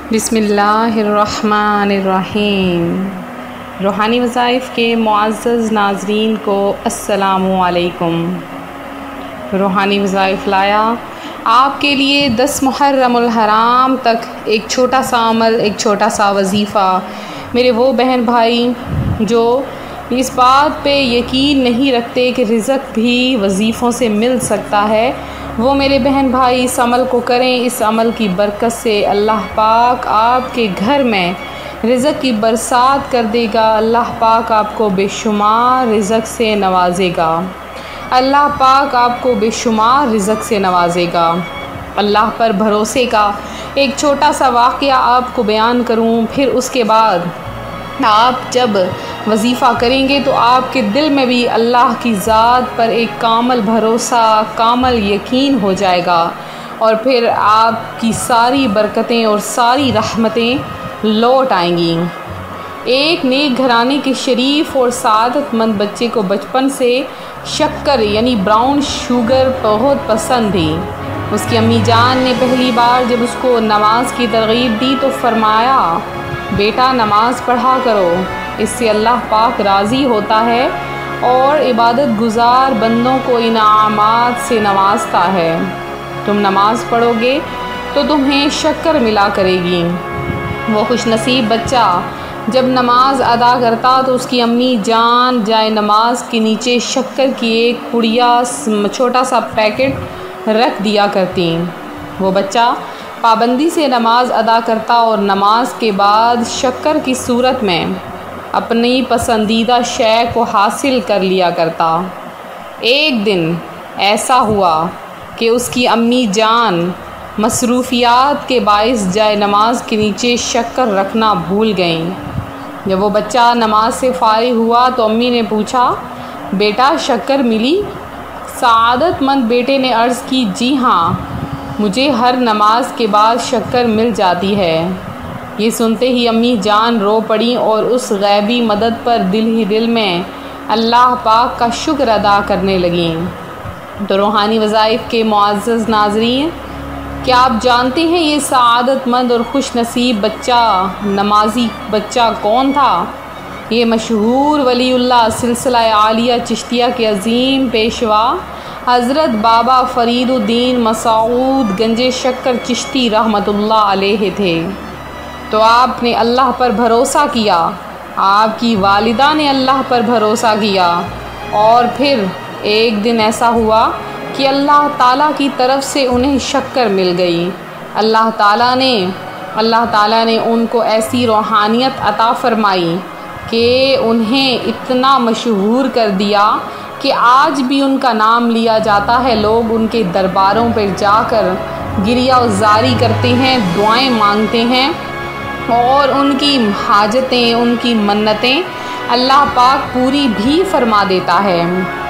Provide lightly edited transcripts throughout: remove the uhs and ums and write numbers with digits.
بسم اللہ الرحمن الرحیم۔ روحانی وظائف کے معزز ناظرین کو السلام علیکم۔ روحانی وظائف لایا آپ کے لیے 10 محرم الحرام تک ایک چھوٹا سا عمل، ایک چھوٹا سا وظیفہ۔ میرے وہ بہن بھائی جو اس بات پہ یقین نہیں رکھتے کہ رزق بھی وظیفوں سے مل سکتا ہے، وہ میرے بہن بھائی اس عمل کو کریں۔ اس عمل کی برکت سے اللہ پاک آپ کے گھر میں رزق کی برسات کر دے گا۔ اللہ پاک آپ کو بے شمار رزق سے نوازے گا۔ اللہ پاک آپ کو بے شمار رزق سے نوازے گا۔ اللہ پر بھروسے کا ایک چھوٹا سا واقعہ آپ کو بیان کروں، پھر اس کے بعد آپ جب وظیفہ کریں گے تو آپ کے دل میں بھی اللہ کی ذات پر ایک کامل بھروسہ، کامل یقین ہو جائے گا، اور پھر آپ کی ساری برکتیں اور ساری رحمتیں لوٹ آئیں گی۔ ایک نیک گھرانے کے شریف اور سعادت مند بچے کو بچپن سے شکر یعنی براؤن شوگر بہت پسند تھی۔ اس کی امی جان نے پہلی بار جب اس کو نماز کی ترغیب دی تو فرمایا، بیٹا نماز پڑھا کرو، اس سے اللہ پاک راضی ہوتا ہے اور عبادت گزار بندوں کو انعامات سے نوازتا ہے۔ تم نماز پڑھو گے تو تمہیں شکر ملا کرے گی۔ وہ خوش نصیب بچہ جب نماز ادا کرتا تو اس کی امی جان جائے نماز کے نیچے شکر کی ایک پڑیا چھوٹا سا پیکٹ رکھ دیا کرتی۔ وہ بچہ پابندی سے نماز ادا کرتا اور نماز کے بعد شکر کی صورت میں اپنی پسندیدہ شے کو حاصل کر لیا کرتا۔ ایک دن ایسا ہوا کہ اس کی امی جان مصروفیات کے باعث جائے نماز کے نیچے شکر رکھنا بھول گئیں۔ جب وہ بچہ نماز سے فارغ ہوا تو امی نے پوچھا، بیٹا شکر ملی؟ سعادت مند بیٹے نے عرض کی، جی ہاں، مجھے ہر نماز کے بعد شکر مل جاتی ہے۔ یہ سنتے ہی امی جان رو پڑیں اور اس غیبی مدد پر دل ہی دل میں اللہ پاک کا شکر ادا کرنے لگیں۔ تو روحانی وظائف کے معزز ناظرین، کیا آپ جانتے ہیں یہ سعادت مند اور خوش نصیب بچہ، نمازی بچہ کون تھا؟ یہ مشہور ولی اللہ سلسلہ عالیہ چشتیہ کے عظیم پیشوا حضرت بابا فرید الدین مسعود گنج شکر چشتی رحمۃ اللہ علیہ تھے۔ تو آپ نے اللہ پر بھروسہ کیا، آپ کی والدہ نے اللہ پر بھروسہ کیا، اور پھر ایک دن ایسا ہوا کہ اللہ تعالیٰ کی طرف سے انہیں شکر مل گئی۔ اللہ تعالیٰ نے ان کو ایسی روحانیت عطا فرمائی کہ انہیں اتنا مشہور کر دیا کہ آج بھی ان کا نام لیا جاتا ہے۔ لوگ ان کے درباروں پر جا کر گریہ زاری کرتے ہیں، دعائیں مانگتے ہیں، اور ان کی حاجتیں، ان کی منتیں اللہ پاک پوری بھی فرما دیتا ہے۔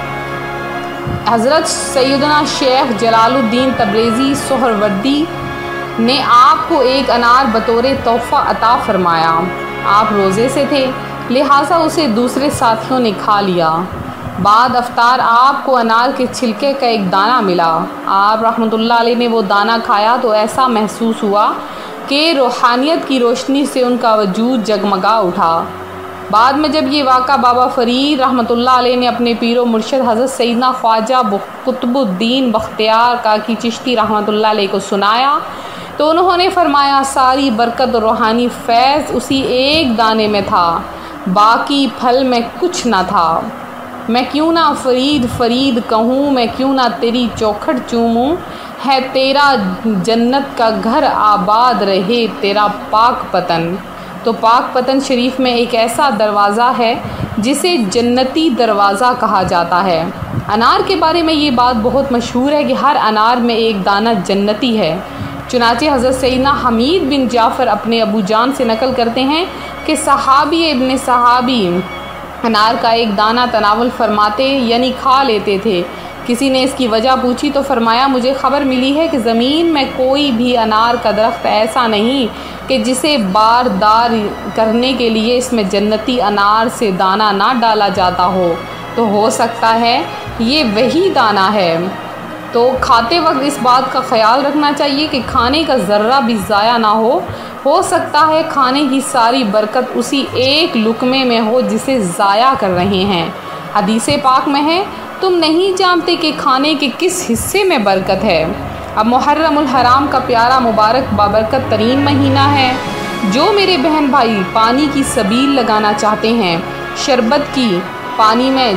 حضرت سیدنا شیخ جلال الدین تبریزی سہروردی نے آپ کو ایک انار بطور تحفہ عطا فرمایا۔ آپ روزے سے تھے، لہٰذا اسے دوسرے ساتھیوں نے کھا لیا۔ بعد افطار آپ کو انار کے چھلکے کا ایک دانہ ملا۔ آپ رحمۃ اللہ علیہ نے وہ دانہ کھایا تو ایسا محسوس ہوا کہ روحانیت کی روشنی سے ان کا وجود جگمگا اٹھا۔ بعد میں جب یہ واقعہ بابا فرید رحمۃ اللہ علیہ نے اپنے پیر و مرشد حضرت سیدنا خواجہ قطب الدین بختیار کاکی چشتی رحمۃ اللہ علیہ کو سنایا تو انہوں نے فرمایا، ساری برکت اور روحانی فیض اسی ایک دانے میں تھا، باقی پھل میں کچھ نہ تھا۔ میں کیوں نہ فرید فرید کہوں، میں کیوں نہ تیری چوکھٹ چوموں، ہے تیرا جنت کا گھر آباد رہے تیرا پاک پتن۔ تو پاک پتن شریف میں ایک ایسا دروازہ ہے جسے جنتی دروازہ کہا جاتا ہے۔ انار کے بارے میں یہ بات بہت مشہور ہے کہ ہر انار میں ایک دانہ جنتی ہے۔ چنانچہ حضرت سیدنا حمید بن جعفر اپنے ابو جان سے نقل کرتے ہیں کہ صحابی ابن صحابی انار کا ایک دانہ تناول فرماتے یعنی کھا لیتے تھے۔ کسی نے اس کی وجہ پوچھی تو فرمایا، مجھے خبر ملی ہے کہ زمین میں کوئی بھی انار کا درخت ایسا نہیں کہ جسے باردار کرنے کے لیے اس میں جنتی انار سے دانہ نہ ڈالا جاتا ہو، تو ہو سکتا ہے یہ وہی دانہ ہے۔ تو کھاتے وقت اس بات کا خیال رکھنا چاہیے کہ کھانے کا ذرہ بھی ضائع نہ ہو سکتا ہے کھانے کی ساری برکت اسی ایک لقمے میں ہو جسے ضائع کر رہے ہیں۔ حدیث پاک میں ہے، تم نہیں جانتے کہ کھانے کے کس حصے میں برکت ہے۔ اب محرم الحرام کا پیارا مبارک بابرکت ترین مہینہ ہے۔ جو میرے بہن بھائی پانی کی سبیل لگانا چاہتے ہیں، شربت کی پانی میں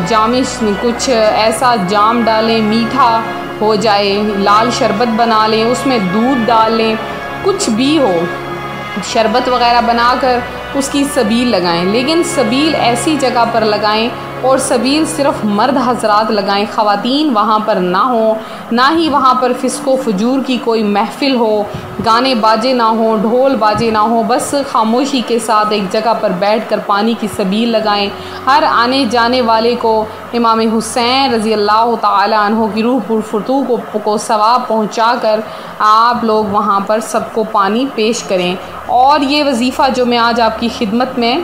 کچھ ایسا جام ڈالیں، میٹھا ہو جائے، لال شربت بنا لیں، اس میں دودھ ڈال لیں، کچھ بھی ہو، شربت وغیرہ بنا کر اس کی سبیل لگائیں، لیکن سبیل ایسی جگہ پر لگائیں اور سبیل صرف مرد حضرات لگائیں، خواتین وہاں پر نہ ہوں، نہ ہی وہاں پر فسق و فجور کی کوئی محفل ہو، گانے باجے نہ ہوں، ڈھول باجے نہ ہوں، بس خاموشی کے ساتھ ایک جگہ پر بیٹھ کر پانی کی سبیل لگائیں۔ ہر آنے جانے والے کو امام حسین رضی اللہ تعالی عنہ کی روح پرفتوح کو ثواب پہنچا کر آپ لوگ وہاں پر سب کو پانی پیش کریں۔ اور یہ وظیفہ جو میں آج آپ کی خدمت میں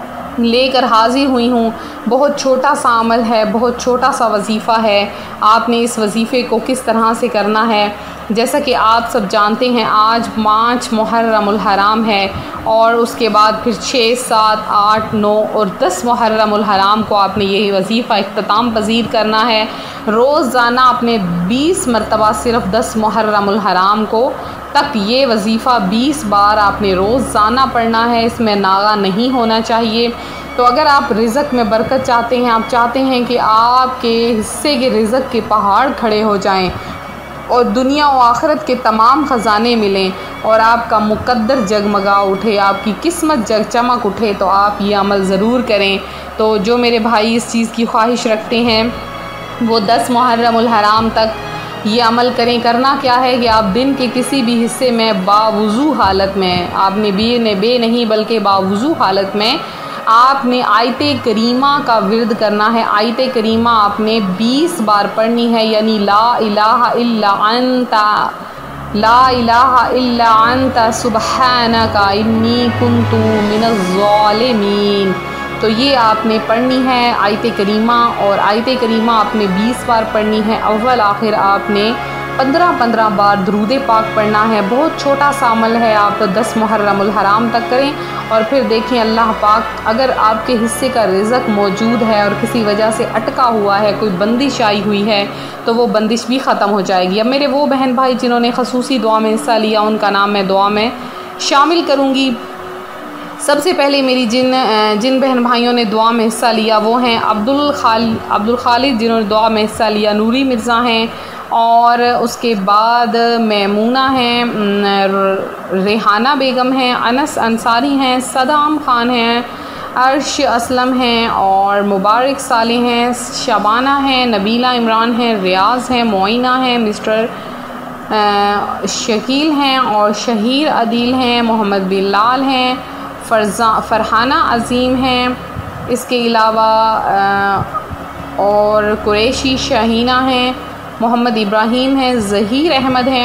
لے کر حاضر ہوئی ہوں، بہت چھوٹا سا عمل ہے، بہت چھوٹا سا وظیفہ ہے۔ آپ نے اس وظیفے کو کس طرح سے کرنا ہے، جیسا کہ آپ سب جانتے ہیں آج 5 محرم الحرام ہے، اور اس کے بعد پھر 6، 7، 8، 9 اور 10 محرم الحرام کو آپ نے یہی وظیفہ اختتام پذیر کرنا ہے۔ روزانہ اپنے 20 مرتبہ صرف 10 محرم الحرام کو تک یہ وظیفہ 20 بار آپ نے روزانہ پڑھنا ہے، اس میں ناغہ نہیں ہونا چاہیے۔ تو اگر آپ رزق میں برکت چاہتے ہیں، آپ چاہتے ہیں کہ آپ کے حصے کے رزق کے پہاڑ کھڑے ہو جائیں اور دنیا و آخرت کے تمام خزانے ملیں اور آپ کا مقدر جگمگا اٹھے، آپ کی قسمت چمک اٹھے، تو آپ یہ عمل ضرور کریں۔ تو جو میرے بھائی اس چیز کی خواہش رکھتے ہیں وہ 10 محرم الحرام تک یہ عمل کریں۔ کرنا کیا ہے کہ آپ دن کے کسی بھی حصے میں باوضو حالت میں، آپ نے بے نہیں بلکہ باوضو حالت میں آپ نے آیت کریمہ کا ورد کرنا ہے۔ آیت کریمہ آپ نے 20 بار پڑھنی ہے، یعنی لا الہ الا انت، لا الہ الا انت سبحانک انی کنت من الظالمین۔ تو یہ آپ نے پڑھنی ہے آیت کریمہ، اور آیت کریمہ آپ نے 20 بار پڑھنی ہے۔ اول آخر آپ نے 15 بار درود پاک پڑھنا ہے۔ بہت چھوٹا سا عمل ہے، آپ 10 محرم الحرام تک کریں، اور پھر دیکھیں اللہ پاک اگر آپ کے حصے کا رزق موجود ہے اور کسی وجہ سے اٹکا ہوا ہے، کوئی بندش آئی ہوئی ہے، تو وہ بندش بھی ختم ہو جائے گی۔ اب میرے وہ بہن بھائی جنہوں نے خصوصی دعا میں حصہ لیا، ان کا نام میں دعا میں شامل کروں گی۔ سب سے پہلے میری جن بہن بھائیوں نے دعا میں حصہ لیا وہ ہیں عبدالخالد جنہوں نے دعا میں حصہ لیا، نوری مرزا ہیں، اور اس کے بعد میمونہ ہیں، ریحانہ بیگم ہیں، انس انصاری ہیں، صدام خان ہیں، عرش اسلم ہیں، اور مبارک صالح ہیں، شبانہ ہیں، نبیلہ عمران ہیں، ریاض ہیں، معینہ ہیں، مسٹر شکیل ہیں، اور شہیر عدیل ہیں، محمد بلال ہیں، فرحانہ عظیم ہیں، اس کے علاوہ اور قریشی شاہینہ ہیں، محمد ابراہیم ہیں، ظہیر احمد ہیں،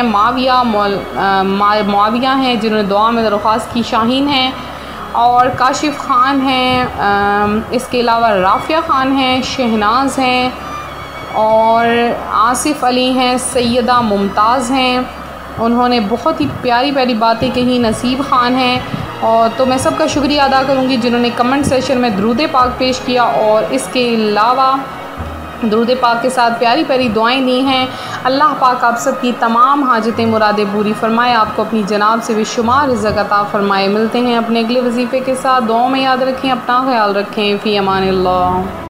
معاویہ ہیں جنہوں نے دعا میں درخواست کی، شاہین ہیں، اور کاشف خان ہیں، اس کے علاوہ رافیہ خان ہیں، شہناز ہیں، اور آصف علی ہیں، سیدہ ممتاز ہیں، انہوں نے بہت ہی پیاری پیاری باتیں کہیں، نصیب خان ہیں، اور تو میں سب کا شکریہ ادا کروں گی جنہوں نے کمنٹ سیشن میں درود پاک پیش کیا، اور اس کے علاوہ درود پاک کے ساتھ پیاری پیاری دعائیں دی ہیں۔ اللہ پاک آپ سب کی تمام حاجتیں مرادیں پوری فرمائے، آپ کو اپنی جناب سے بشمار رزق عطا فرمائے۔ ملتے ہیں اپنے اگلے وظیفے کے ساتھ، دعاؤں میں یاد رکھیں، اپنا خیال رکھیں، فی امان اللہ۔